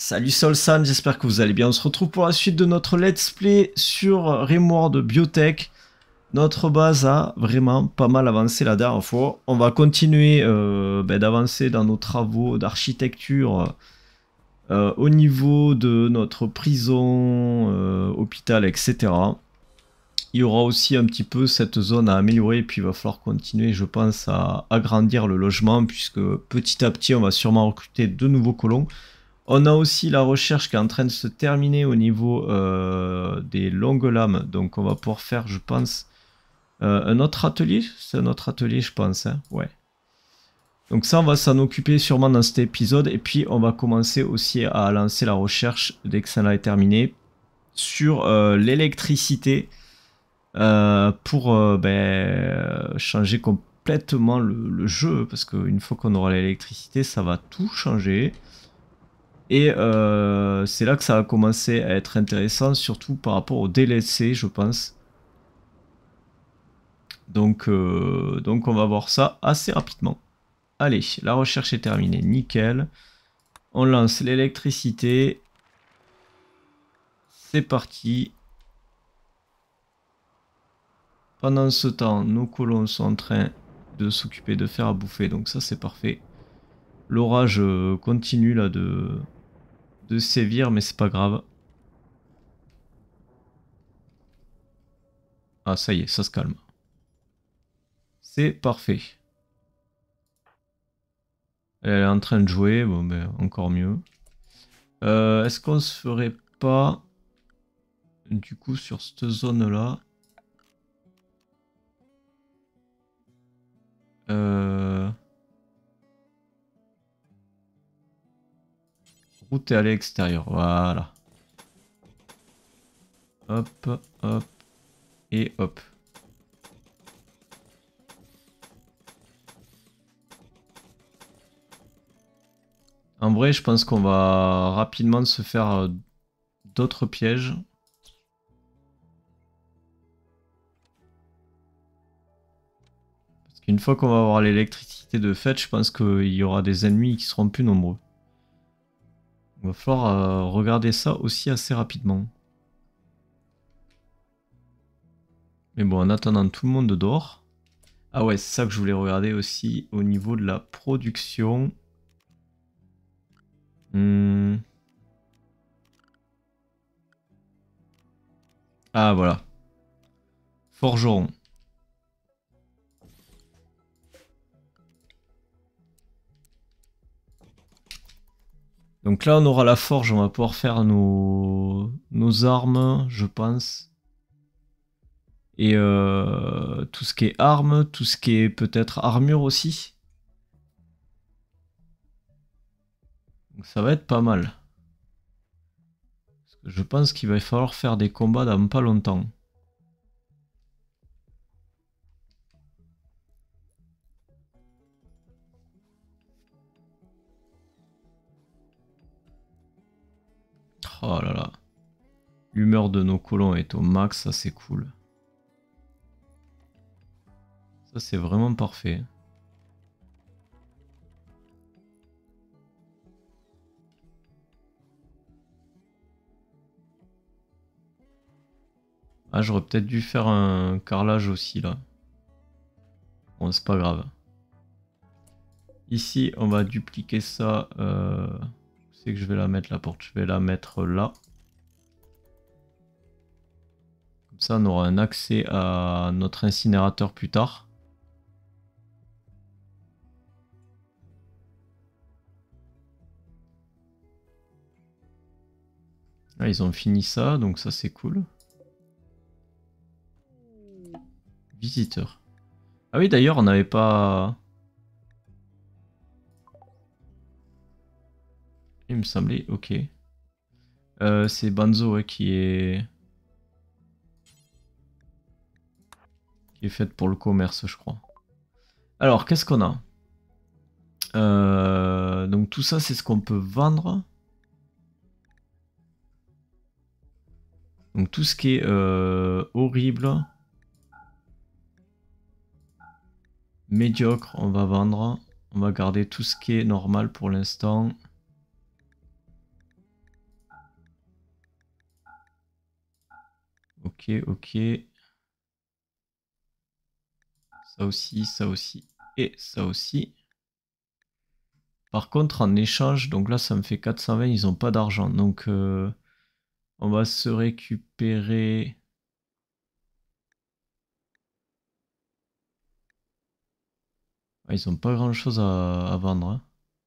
Salut Solsan, j'espère que vous allez bien. On se retrouve pour la suite de notre let's play sur Rimworld Biotech. Notre base a vraiment pas mal avancé la dernière fois. On va continuer d'avancer dans nos travaux d'architecture au niveau de notre prison, hôpital, etc. Il y aura aussi un petit peu cette zone à améliorer et puis il va falloir continuer, je pense, à agrandir le logement puisque petit à petit on va sûrement recruter de nouveaux colons. On a aussi la recherche qui est en train de se terminer au niveau des longues lames. Donc on va pouvoir faire, je pense, un autre atelier. C'est un autre atelier, je pense. Hein, ouais. Donc ça, on va s'en occuper sûrement dans cet épisode. Et puis on va commencer aussi à lancer la recherche, dès que ça est terminé, sur l'électricité pour changer complètement le jeu. Parce qu'une fois qu'on aura l'électricité, ça va tout changer. Et c'est là que ça va commencer à être intéressant, surtout par rapport au DLC, je pense. Donc on va voir ça assez rapidement. Allez, la recherche est terminée, nickel. On lance l'électricité. C'est parti. Pendant ce temps, nos colons sont en train de s'occuper de faire à bouffer, donc ça c'est parfait. L'orage continue là de sévir, mais c'est pas grave. Ah ça y est, ça se calme. C'est parfait. Elle est en train de jouer, bon ben encore mieux. Est-ce qu'on se ferait pas du coup sur cette zone là route est à l'extérieur, voilà. Hop, hop, et hop. En vrai, je pense qu'on va rapidement se faire d'autres pièges. Parce qu'une fois qu'on va avoir l'électricité de fait, je pense qu'il y aura des ennemis qui seront plus nombreux. Il va falloir regarder ça aussi assez rapidement. Mais bon, en attendant, tout le monde dort. Ah ouais, c'est ça que je voulais regarder aussi au niveau de la production. Ah voilà. Forgeron. Donc là, on aura la forge, on va pouvoir faire nos armes, je pense. Et tout ce qui est armes, tout ce qui est peut-être armure aussi. Donc ça va être pas mal. Parce que je pense qu'il va falloir faire des combats dans pas longtemps. Oh là là. L'humeur de nos colons est au max, ça c'est cool. Ça c'est vraiment parfait. Ah, j'aurais peut-être dû faire un carrelage aussi là. Bon, c'est pas grave. Ici, on va dupliquer ça. C'est que je vais la mettre la porte. Je vais la mettre là. Comme ça, on aura un accès à notre incinérateur plus tard. Là, ils ont fini ça, donc ça c'est cool. Visiteur. Ah oui, d'ailleurs, on n'avait pas... Il me semblait, ok. C'est Banzo ouais, qui est faite pour le commerce, je crois. Alors, qu'est-ce qu'on a? Donc tout ça, c'est ce qu'on peut vendre. Donc tout ce qui est horrible, médiocre, on va vendre. On va garder tout ce qui est normal pour l'instant. Ok, ok. Ça aussi et ça aussi. Par contre, en échange, donc là, ça me fait 420, ils ont pas d'argent. Donc, on va se récupérer... Ah, ils ont pas grand-chose à vendre, hein.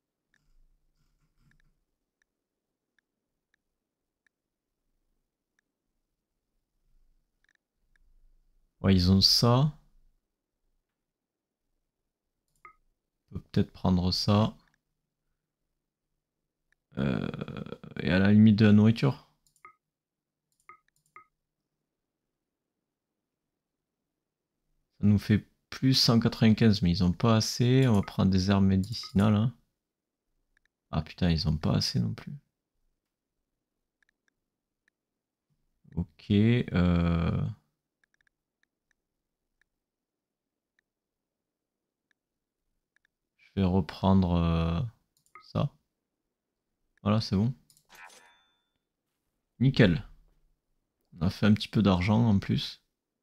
Ouais, ils ont ça. On peut peut-être prendre ça. Euh, et à la limite de la nourriture. Ça nous fait plus 195, mais ils ont pas assez. On va prendre des herbes médicinales, hein. Ah putain, ils ont pas assez non plus. Ok. Je vais reprendre ça. Voilà, c'est bon. Nickel. On a fait un petit peu d'argent en plus.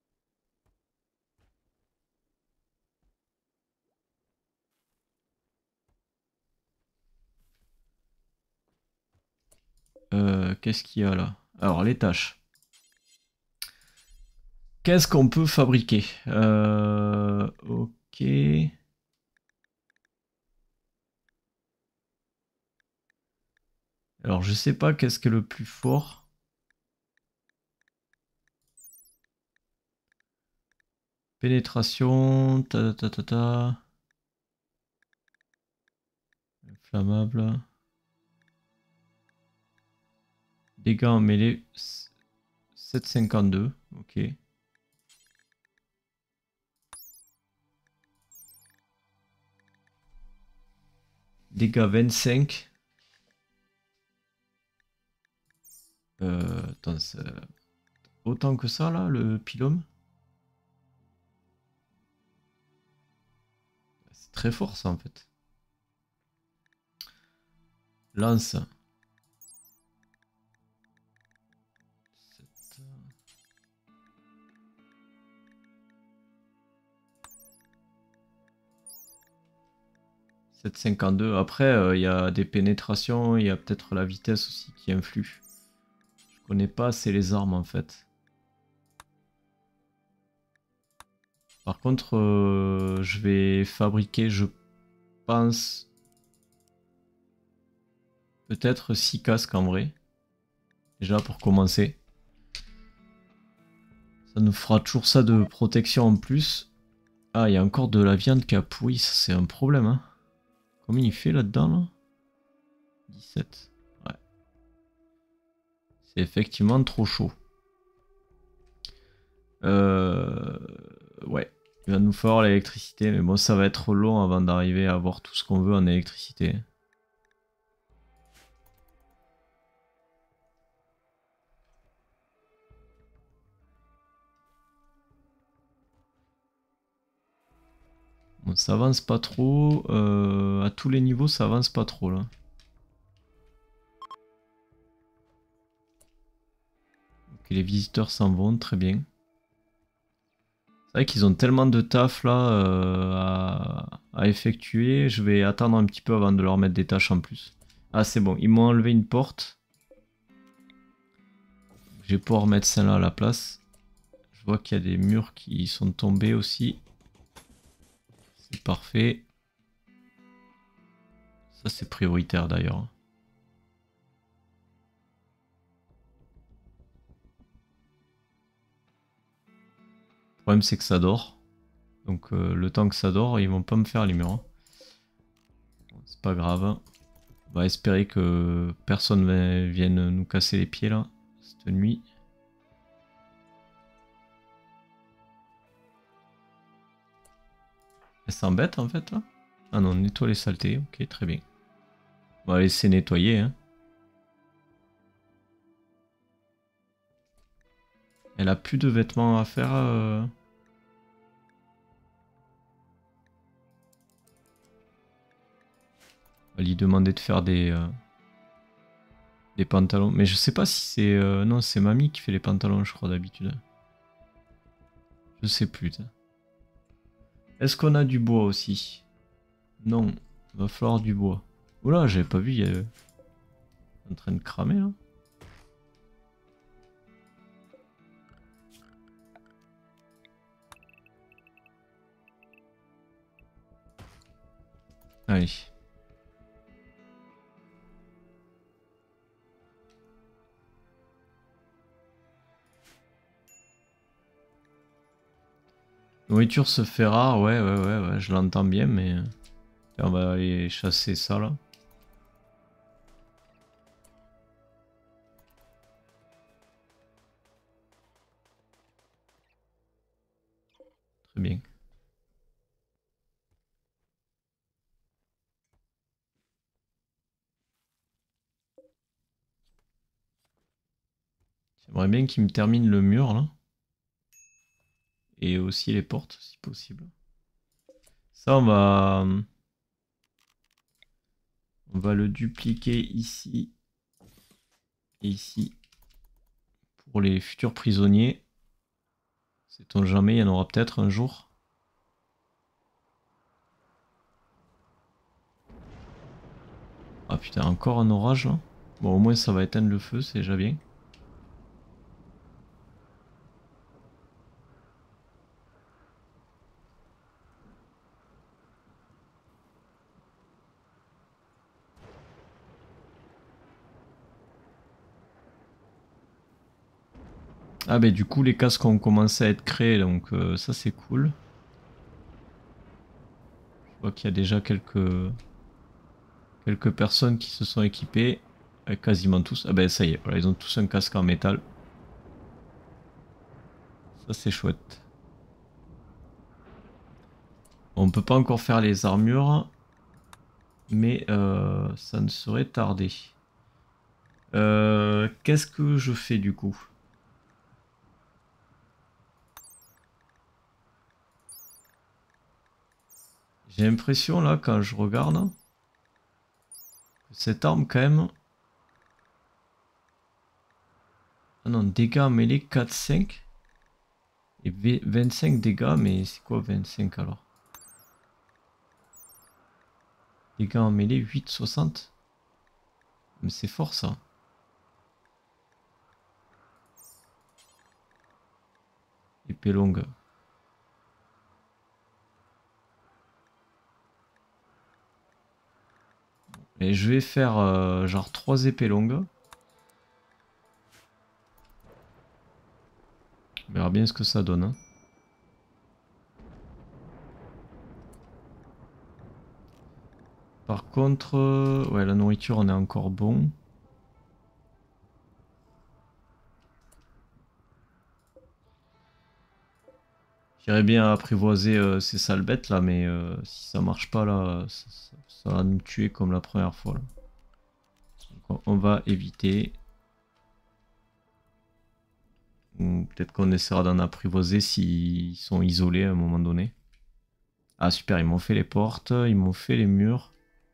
Qu'est-ce qu'il y a là? Alors, les tâches. Qu'est-ce qu'on peut fabriquer? Ok. Alors, je sais pas qu'est-ce qui est le plus fort. Pénétration, ta ta ta ta. Inflammable. Dégâts en mêlée, 7,52. Ok. Dégâts 25. Attends, c'est autant que ça là, le pylôme? C'est très fort ça en fait. Lance. 7,52. Après, il y a des pénétrations, il y a peut-être la vitesse aussi qui influe. Je connais pas assez les armes en fait. Par contre, je vais fabriquer, je pense, peut-être 6 casques en vrai. Déjà pour commencer. Ça nous fera toujours ça de protection en plus. Ah, il y a encore de la viande qui a pourri, ça c'est un problème, hein. Combien il fait là-dedans là? 17. Ouais. C'est effectivement trop chaud. Euh... Ouais. Il va nous falloir l'électricité, mais bon, ça va être long avant d'arriver à avoir tout ce qu'on veut en électricité. Bon, ça avance pas trop. À tous les niveaux, ça avance pas trop là. Ok, les visiteurs s'en vont, très bien. C'est vrai qu'ils ont tellement de taf là à effectuer. Je vais attendre un petit peu avant de leur mettre des tâches en plus. Ah, c'est bon, ils m'ont enlevé une porte. Je vais pouvoir mettre celle-là à la place. Je vois qu'il y a des murs qui sont tombés aussi. C'est parfait. Ça, c'est prioritaire d'ailleurs. Le problème, c'est que ça dort. Donc, le temps que ça dort, ils vont pas me faire les murs, hein. Bon, c'est pas grave. On va espérer que personne vienne nous casser les pieds là, cette nuit. Elle s'embête en fait là? Ah non, nettoie les saletés, ok, très bien. On va laisser nettoyer, hein. Elle a plus de vêtements à faire. On va lui demander de faire des pantalons. Mais je sais pas si c'est... non, c'est mamie qui fait les pantalons, je crois, d'habitude. Je sais plus. Est-ce qu'on a du bois aussi? Non. Va falloir du bois. Oula, j'avais pas vu, il y a... en train de cramer là. Allez. Nourriture se fait rare, ouais, je l'entends bien, mais... On va aller chasser ça là. Très bien. J'aimerais bien qu'il me termine le mur là. Et aussi les portes si possible. Ça on va le dupliquer ici et ici pour les futurs prisonniers. Sait-on jamais, il y en aura peut-être un jour. Ah putain, encore un orage là. Bon, au moins ça va éteindre le feu, c'est déjà bien. Ah bah du coup les casques ont commencé à être créés, donc ça c'est cool. Je vois qu'il y a déjà quelques personnes qui se sont équipées. Quasiment tous. Ah ben ça y est, voilà, ils ont tous un casque en métal. Ça c'est chouette. On peut pas encore faire les armures, mais ça ne saurait tarder. Qu'est-ce que je fais du coup? J'ai l'impression là quand je regarde que cette arme quand même... Ah non, dégâts mêlés 4-5 et 25 dégâts, mais c'est quoi 25 alors? Dégâts en mêlée 8-60. Mais c'est fort ça. Épée longue. Et je vais faire genre 3 épées longues. On verra bien ce que ça donne. Hein. Par contre, ouais, la nourriture, on est encore bon. J'irais bien apprivoiser ces sales bêtes là, mais si ça marche pas là, ça va nous tuer comme la première fois. Là. Donc, on va éviter. Peut-être qu'on essaiera d'en apprivoiser s'ils sont isolés à un moment donné. Ah super, ils m'ont fait les portes, ils m'ont fait les murs.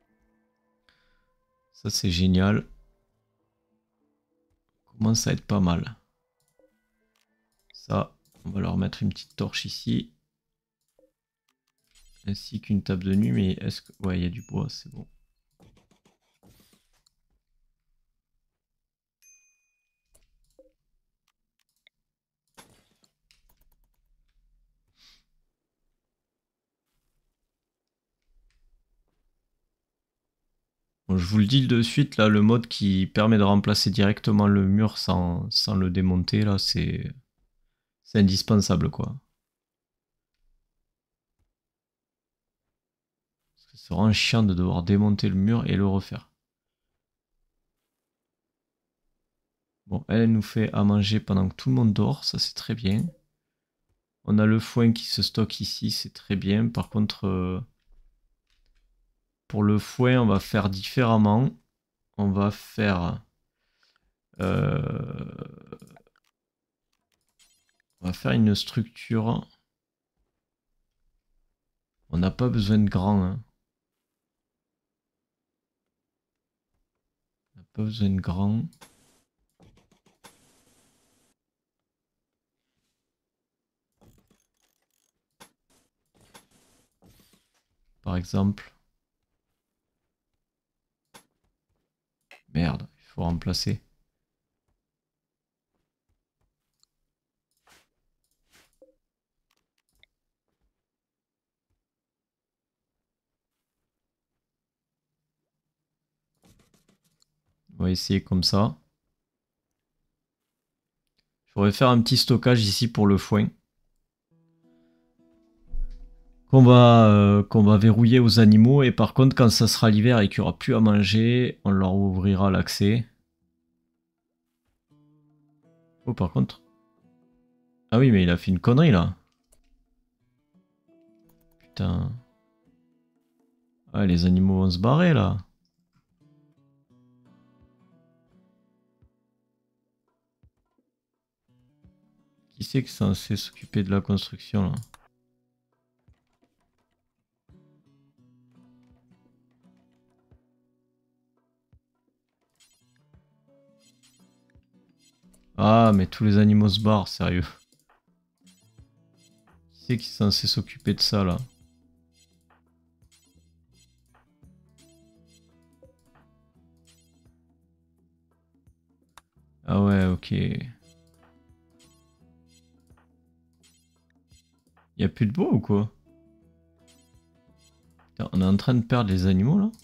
Ça c'est génial. Commence à être pas mal. Ça, on va leur mettre une petite torche ici. Ainsi qu'une table de nuit, mais est-ce que... Ouais, il y a du bois, c'est bon. Bon, je vous le dis de suite, là, le mode qui permet de remplacer directement le mur sans le démonter, là, c'est indispensable, quoi. Parce que c'est vraiment chiant de devoir démonter le mur et le refaire. Bon, elle nous fait à manger pendant que tout le monde dort, ça c'est très bien. On a le foin qui se stocke ici, c'est très bien. Par contre, pour le foin, on va faire différemment. On va faire... euh, on va faire une structure. On n'a pas besoin de grand. Hein. On n'a pas besoin de grand. par exemple. Merde, il faut remplacer. On va essayer comme ça. Je pourrais faire un petit stockage ici pour le foin. Qu'on va verrouiller aux animaux. Et par contre, quand ça sera l'hiver et qu'il n'y aura plus à manger, on leur ouvrira l'accès. Oh, par contre. Ah oui, mais il a fait une connerie là. Putain. Ah, les animaux vont se barrer là. Qui c'est qui est censé s'occuper de la construction là? Ah, mais tous les animaux se barrent, sérieux. Qui c'est qui est censé s'occuper de ça là? Ah ouais, ok. Y a plus de bois ou quoi? Putain, on est en train de perdre les animaux là?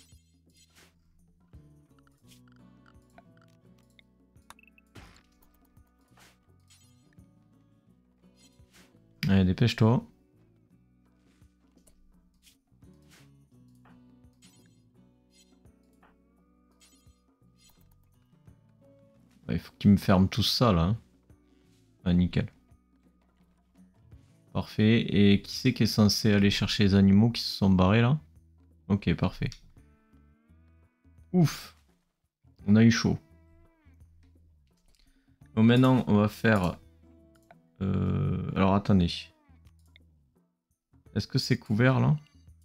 Allez, dépêche-toi. Il faut qu'ils me ferment tout ça là. Hein. Ah, nickel. Parfait. Et qui c'est qui est censé aller chercher les animaux qui se sont barrés là? Ok, parfait. Ouf, on a eu chaud. Bon, maintenant, on va faire... Alors, attendez. Est-ce que c'est couvert là?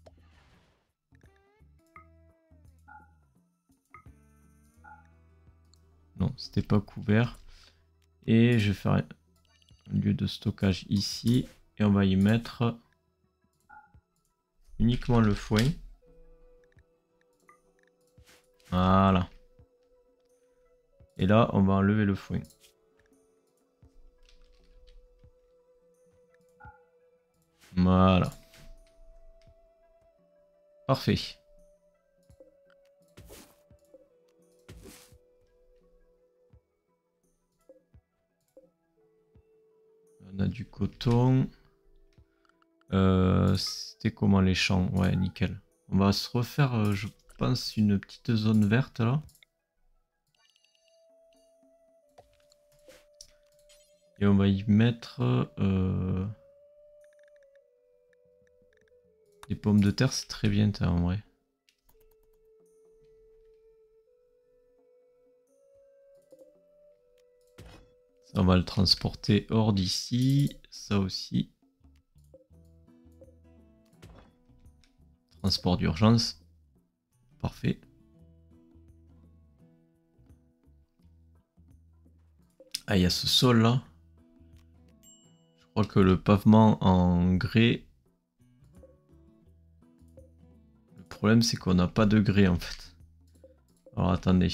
Non, c'était pas couvert. Et je vais faire un lieu de stockage ici. Et on va y mettre uniquement le foin. Voilà. Et là, on va enlever le foin. Voilà. Parfait. On a du coton. C'était comment les champs? Ouais, nickel. On va se refaire, je pense, une petite zone verte là. Et on va y mettre des pommes de terre, c'est très bien, en vrai. Ça, on va le transporter hors d'ici. Ça aussi. Transport d'urgence. Parfait. Ah, il y a ce sol là. Je crois que le pavement en grès. Le problème, c'est qu'on n'a pas de grès en fait. Alors attendez.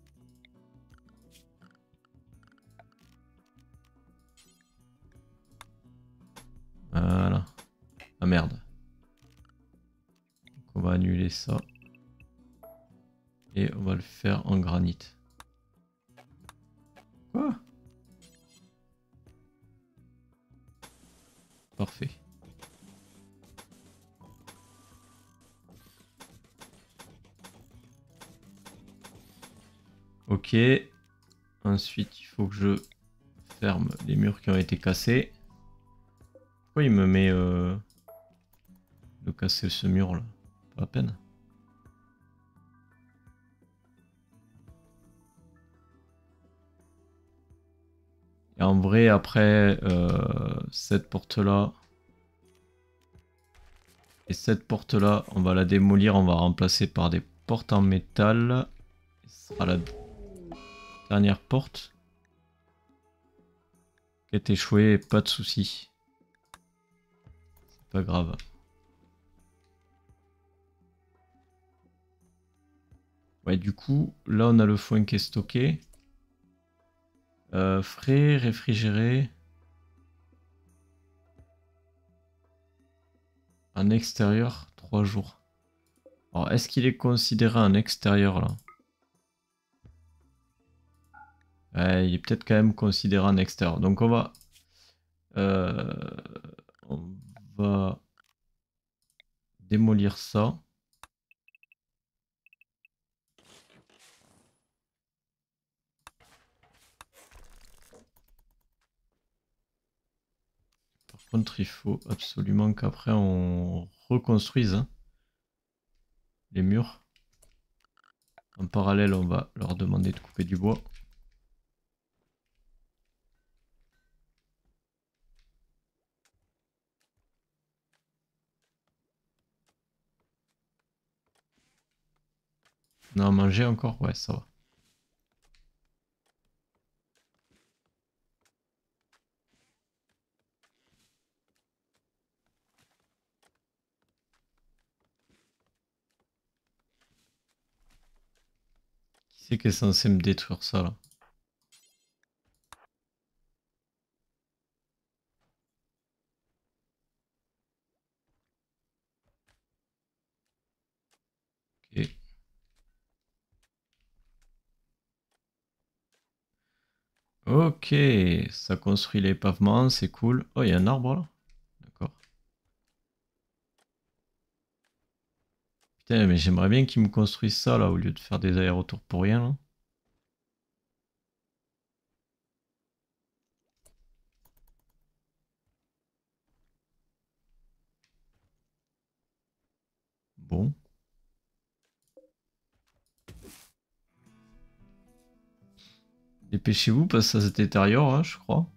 Voilà. Ah merde. Donc on va annuler ça. Et on va le faire en granit. Quoi? Parfait. Ok. Ensuite, il faut que je ferme les murs qui ont été cassés. Pourquoi il me met de casser ce mur là? Pas la peine. Et en vrai, après cette porte là et cette porte là, on va la démolir, on va remplacer par des portes en métal. Ce sera la dernière porte qui est échouée, pas de souci. C'est pas grave. Ouais, du coup, là on a le foin qui est stocké. Frais, réfrigéré. En extérieur, 3 jours. Alors, est-ce qu'il est considéré en extérieur là? Ouais, il est peut-être quand même considéré en extérieur. Donc euh, on va démolir ça. Par contre, il faut absolument qu'après on reconstruise hein, les murs. En parallèle, on va leur demander de couper du bois. On a à manger encore? Ouais, ça va. Qui c'est qui est censé me détruire ça là? Ok. Ok, ça construit les pavements, c'est cool. Oh, il y a un arbre là? D'accord. Putain, mais j'aimerais bien qu'ils me construisent ça là au lieu de faire des allers-retours pour rien là. Bon. Dépêchez-vous parce que ça se détériore, hein, je crois.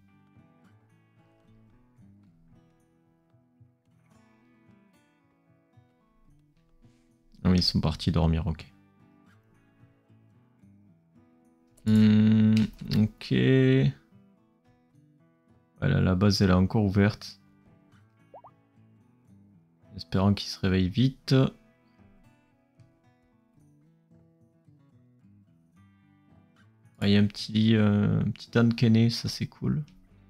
Ah oui, ils sont partis dormir, ok. Hmm, ok. Voilà, la base elle est encore ouverte. Espérant qu'ils se réveillent vite. Ah, il y a un petit lit, un petit âne kenné, ça c'est cool.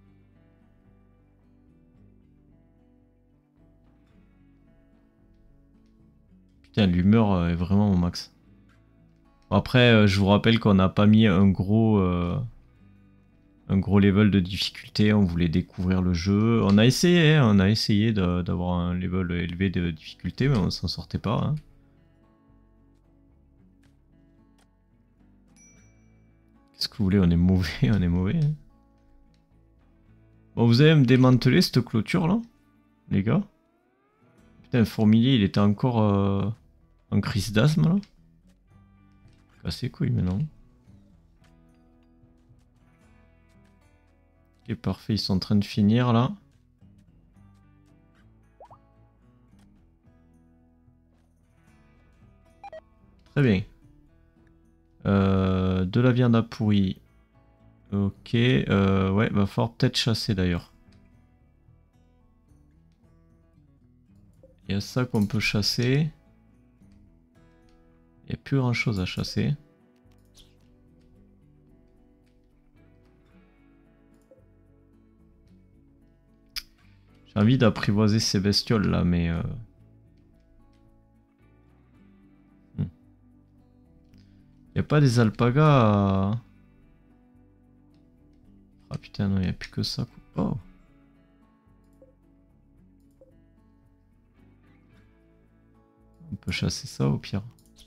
Putain, l'humeur est vraiment au max. Après, je vous rappelle qu'on n'a pas mis un gros level de difficulté. On voulait découvrir le jeu. On a essayé, hein, on a essayé d'avoir un level élevé de difficulté, mais on s'en sortait pas. Hein. Qu'est-ce que vous voulez? On est mauvais, on est mauvais. Hein. Bon, vous allez me démanteler cette clôture là, les gars. Putain, Fourmilier, il était encore en crise d'asthme là. Cassez couilles maintenant. Ok, parfait, ils sont en train de finir là. Très bien. De la viande à pourri. Ok, ouais, va falloir peut-être chasser d'ailleurs. Il y a ça qu'on peut chasser. Il n'y a plus grand chose à chasser. J'ai envie d'apprivoiser ces bestioles là, mais... Il n'y a pas des alpagas à... Ah putain, non, il n'y a plus que ça. Quoi. Oh. On peut chasser ça au pire.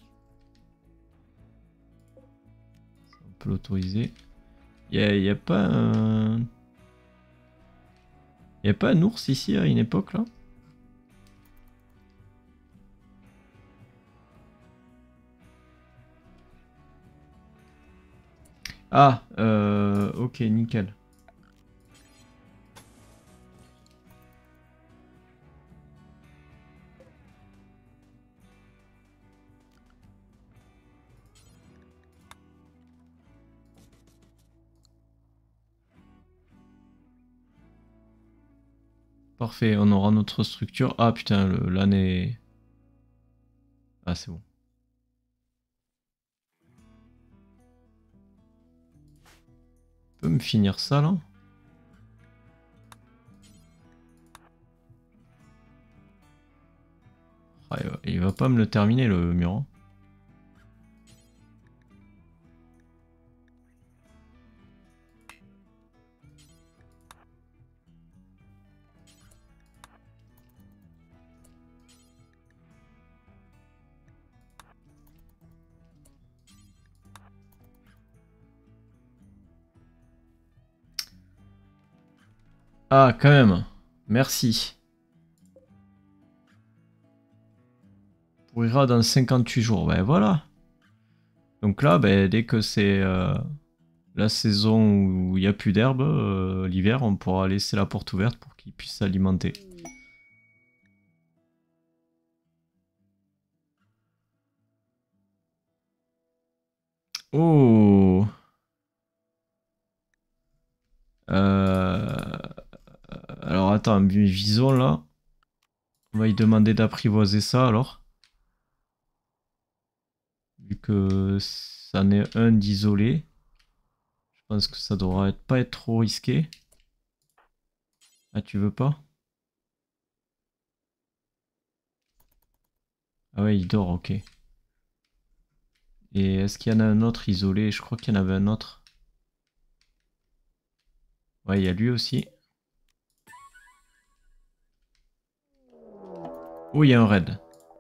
On peut l'autoriser. Y a pas un... Y a pas un ours ici à une époque là? Ah, ok, nickel. Parfait, on aura notre structure. Ah putain, l'âne est... Ah c'est bon. peux me finir ça là? Ah, il va pas me le terminer le mur. Hein. Ah, quand même. Merci. Pourrira dans 58 jours. Ben voilà. Donc là, ben, dès que c'est la saison où il n'y a plus d'herbe, l'hiver, on pourra laisser la porte ouverte pour qu'il puisse s'alimenter. Oh. Alors attends, visons là. On va lui demander d'apprivoiser ça alors. Vu que ça n'est un d'isolé. Je pense que ça devrait pas être trop risqué. Ah, tu veux pas? Ah ouais, il dort, ok. Et est-ce qu'il y en a un autre isolé? Je crois qu'il y en avait un autre. Ouais, il y a lui aussi. Oh, il y a un raid.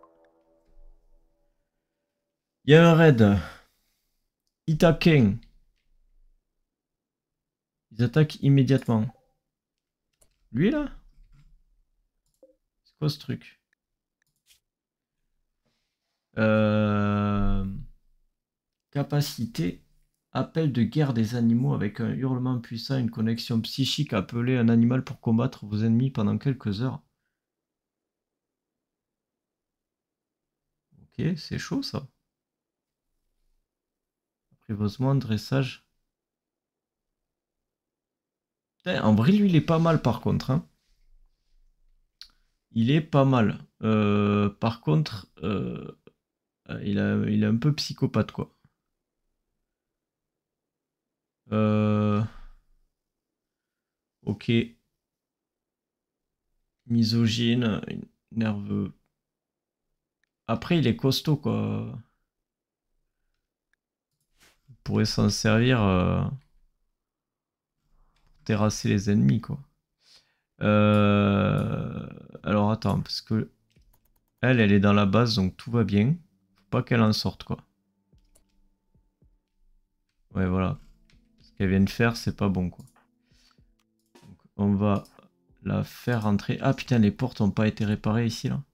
Il y a un raid. Itaken. Ils attaquent immédiatement. Lui là? C'est quoi ce truc? Capacité. Appel de guerre des animaux avec un hurlement puissant, une connexion psychique. Appelez un animal pour combattre vos ennemis pendant quelques heures. Ok, c'est chaud ça. Apprivoisement, dressage. Putain, en vrai, lui, il est pas mal par contre. Hein. Il est pas mal. Par contre, il est un peu psychopathe quoi. Ok. Misogyne, nerveux. Après, il est costaud quoi. Il pourrait s'en servir pour terrasser les ennemis quoi. Alors attends, parce que elle est dans la base donc tout va bien. Faut pas qu'elle en sorte quoi. Ouais voilà. Ce qu'elle vient de faire, c'est pas bon quoi. Donc, on va la faire rentrer. Ah putain, les portes ont pas été réparées ici là.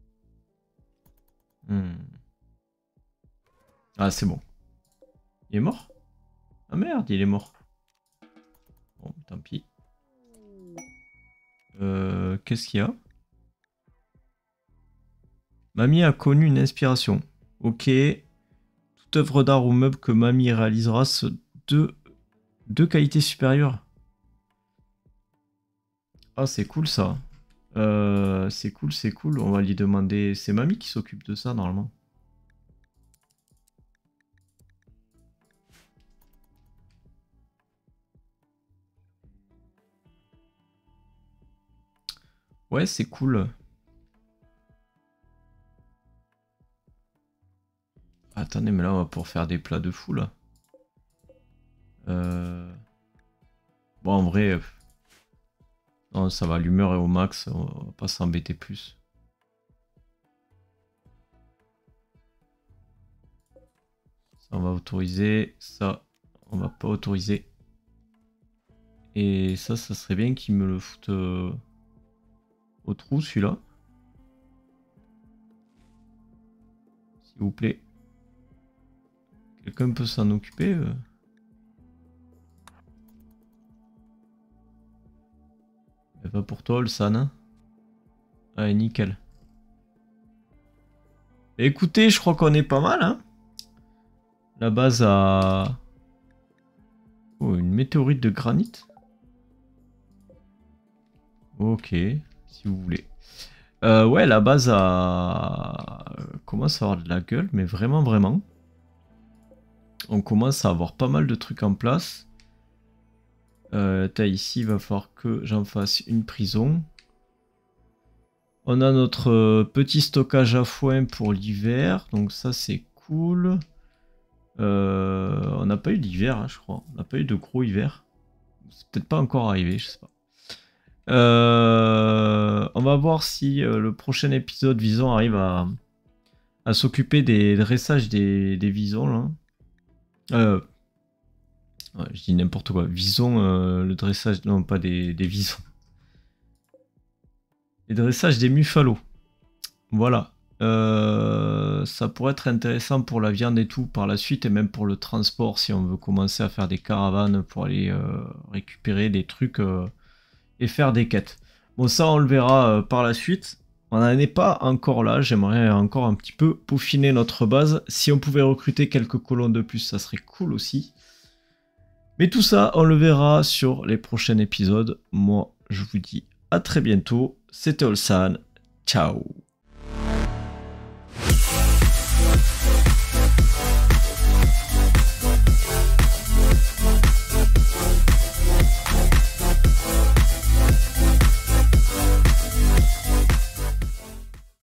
Ah c'est bon. Il est mort? Ah merde, il est mort. Bon, tant pis. Qu'est-ce qu'il y a? Mamie a connu une inspiration. Ok. Toute œuvre d'art ou meuble que Mamie réalisera se deux qualités supérieures. Ah, c'est cool ça. C'est cool, c'est cool. On va lui demander. C'est Mamie qui s'occupe de ça normalement. Ouais, c'est cool. Attendez, mais là, on va pouvoir faire des plats de fou là. Bon, en vrai. Non, ça va, l'humeur est au max. On va pas s'embêter plus. Ça, on va autoriser. Ça, on va pas autoriser. Et ça serait bien qu'il me le foute au trou, celui-là. S'il vous plaît. Quelqu'un peut s'en occuper Va pour toi, le San. Allez, nickel. Écoutez, je crois qu'on est pas mal, hein. La base a... Oh, une météorite de granit. Ok, si vous voulez. Ouais, la base a... commence à avoir de la gueule, mais vraiment, vraiment. On commence à avoir pas mal de trucs en place. Ici, il va falloir que j'en fasse une prison. On a notre petit stockage à foin pour l'hiver. Donc ça, c'est cool. On n'a pas eu d'hiver, hein, je crois. On n'a pas eu de gros hiver. C'est peut-être pas encore arrivé, je sais pas. On va voir si le prochain épisode Vison arrive à s'occuper des dressages des visons là. Ouais, je dis n'importe quoi. Vison, le dressage, non pas des visons. Les dressages des muffalos. Voilà. Ça pourrait être intéressant pour la viande et tout par la suite et même pour le transport si on veut commencer à faire des caravanes pour aller récupérer des trucs et faire des quêtes. Bon, ça on le verra par la suite. On n'en est pas encore là. J'aimerais encore un petit peu peaufiner notre base. Si on pouvait recruter quelques colons de plus, ça serait cool aussi. Mais tout ça, on le verra sur les prochains épisodes. Moi, je vous dis à très bientôt. C'était Olsan. Ciao.